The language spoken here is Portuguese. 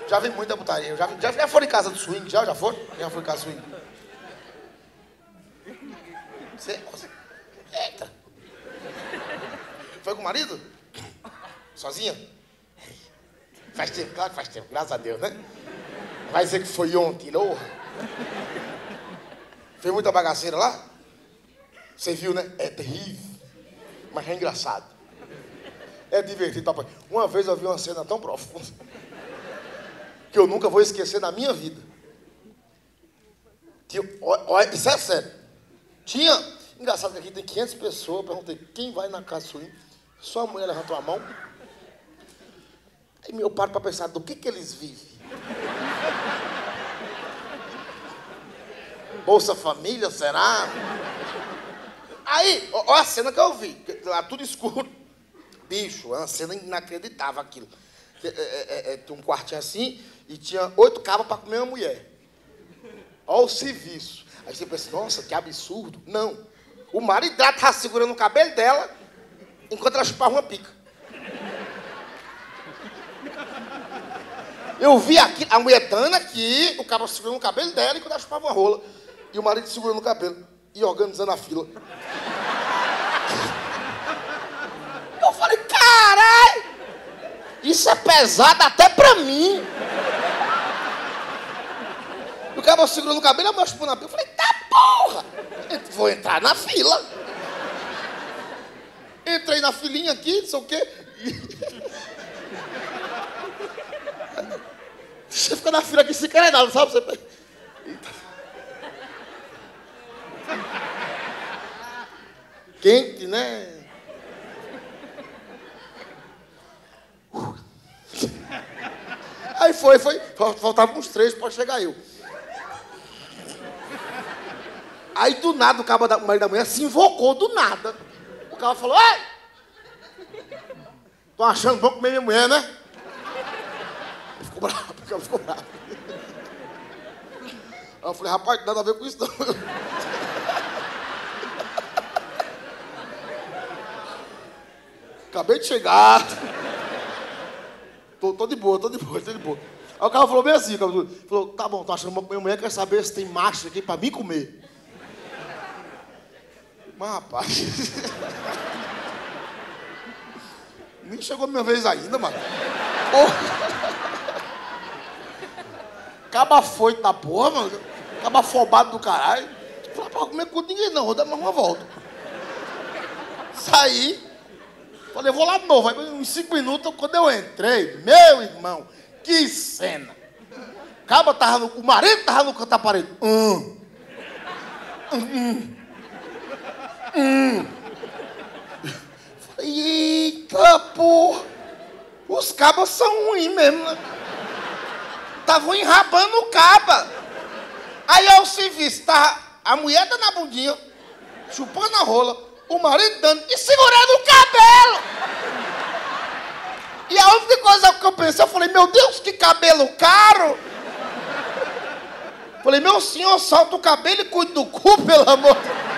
Já vi muita putaria. Já foram em casa do swing? Já foram? Já foi em casa do swing? Você... Eita. Foi com o marido? Sozinha? Faz tempo, claro que faz tempo, graças a Deus, né? Vai dizer que foi ontem, não? Fez muita bagaceira lá? Você viu, né? É terrível, mas é engraçado. É divertido, papai. Uma vez eu vi uma cena tão profunda que eu nunca vou esquecer na minha vida. Isso é sério. Engraçado que aqui tem 500 pessoas. Eu perguntei, quem vai na casa swing? Só a mulher levantou a mão. Aí eu paro para pensar, do que eles vivem? Bolsa Família, será? Aí, olha a cena que eu vi. Lá tudo escuro. Bicho, é uma cena inacreditável aquilo. Tinha um quartinho assim e tinha 8 cabas para comer uma mulher. Olha o serviço. Aí você pensa, nossa, que absurdo. Não. O marido dela estava segurando o cabelo dela enquanto ela chupava uma pica. Eu vi aqui, a mulher dando aqui, o cabra segurando o cabelo dela enquanto ela chupava uma rola. E o marido segurando o cabelo e organizando a fila. Eu falei, caralho, isso é pesado até pra mim. O cabra segurando o cabelo e a mulher chupando a pica. Eu falei, tá porra, vou entrar na fila. Entrei na filinha aqui, não sei o quê. Você fica na fila aqui se quer nada, sabe? Você... Quente, né? Aí foi. Faltavam uns 3 para chegar eu. Aí do nada o cabo marido da mulher se invocou do nada. O cara falou, ei! Tô achando bom comer minha mulher, né? Ficou bravo, o cara ficou bravo. Aí eu falei, rapaz, nada a ver com isso não. Acabei de chegar. Tô de boa. Aí o cara falou bem assim, falou, tá bom, tô achando bom comer minha mulher, quer saber se tem macho aqui pra mim comer. Mas, rapaz... Nem chegou a minha vez ainda, mano. Caba foito da porra, mano. Caba afobado do caralho. Falei, pra comer com ninguém não, vou dar mais uma volta. Saí. Falei, vou lá de novo. Aí, uns 5 minutos, quando eu entrei, meu irmão, que cena. O marido tava no canto da parede. Eita, porra! Os cabas são ruins mesmo, né? Estavam enrabando o caba. Aí ao serviço, tava a mulher dando a bundinha, chupando a rola, o marido dando e segurando o cabelo. E a única coisa que eu pensei, eu falei, meu Deus, que cabelo caro! Falei, meu senhor, solta o cabelo e cuida do cu, pelo amor de Deus.